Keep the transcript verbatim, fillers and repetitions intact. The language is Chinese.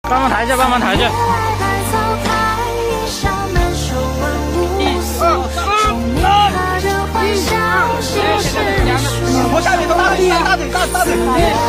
帮忙抬一下，帮忙抬一下。 我下面都大腿，大腿，大大腿。